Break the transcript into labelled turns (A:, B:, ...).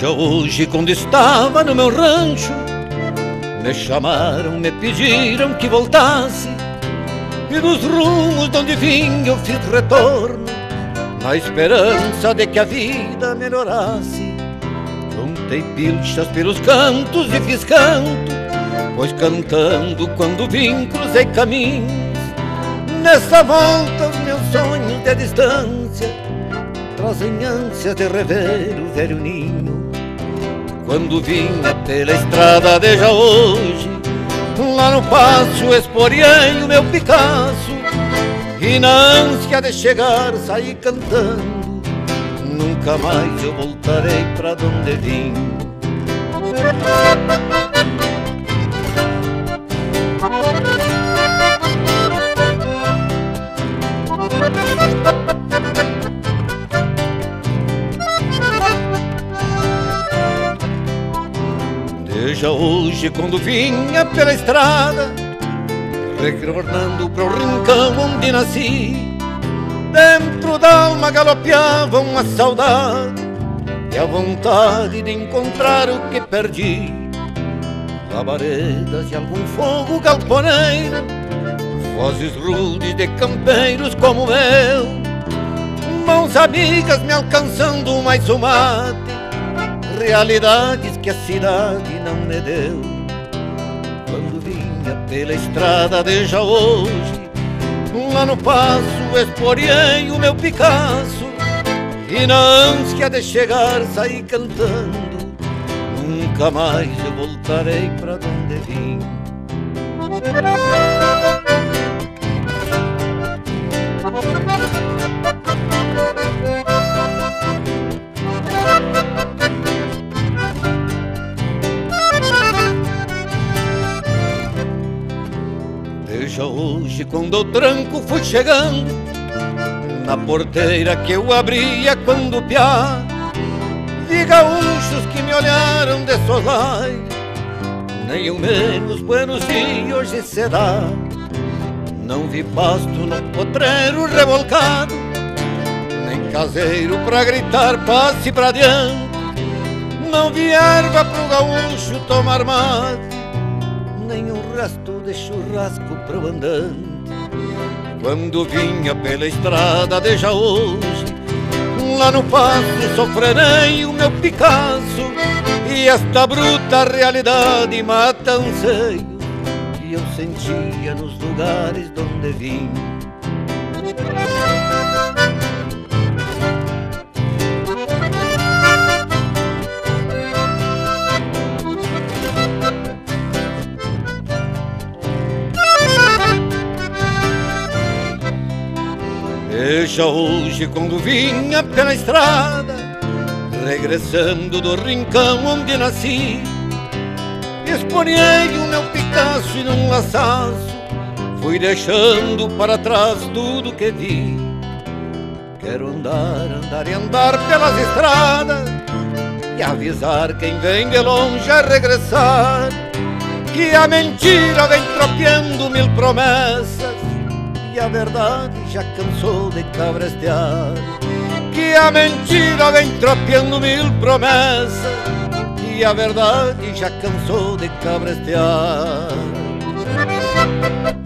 A: Veja hoje quando estava no meu rancho, me chamaram, me pediram que voltasse, e dos rumos de onde vim eu fiz retorno, na esperança de que a vida melhorasse. Juntei pilchas pelos cantos e fiz canto, pois cantando quando vim cruzei caminhos. Nessa volta os meus sonhos de distância trazem ânsias de rever o velho ninho. Quando vinha pela estrada desde hoje, lá no passo esporei o meu Picasso, e na ânsia de chegar saí cantando, nunca mais eu voltarei pra donde vim. Veja hoje quando vinha pela estrada, retornando pro rincão onde nasci, dentro da alma galopeava uma saudade e a vontade de encontrar o que perdi. Labaredas e algum fogo galponeiro, vozes rudes de campeiros como eu, mãos amigas me alcançando mais o mate, realidades que a cidade não me deu. Quando vinha pela estrada desde hoje, lá no passo esporei o meu Picasso, e na ânsia de chegar saí cantando, nunca mais eu voltarei pra donde vim. Veja hoje quando o tranco fui chegando, na porteira que eu abria quando piá, vi gaúchos que me olharam de soslaio, nem o menos buenos dias hoje será. Não vi pasto no potreiro revolcado, nem caseiro pra gritar passe pra diante, não vi erva pro gaúcho tomar mate, nem um resto de churrasco pro andante. Quando vinha pela estrada desde hoje, lá no passo sofrerei o meu Picasso, e esta bruta realidade mata anseio que eu sentia nos lugares donde vim. Veja hoje quando vinha pela estrada, regressando do rincão onde nasci, exponhei o meu Picasso e num laçaço fui deixando para trás tudo que vi. Quero andar, andar e andar pelas estradas e avisar quem vem de longe a regressar, que a mentira vem tropeando mil promessas e a verdade já cansou de cabrestear. Que a mentira vem tropeando mil promessas e a verdade já cansou de cabrestear.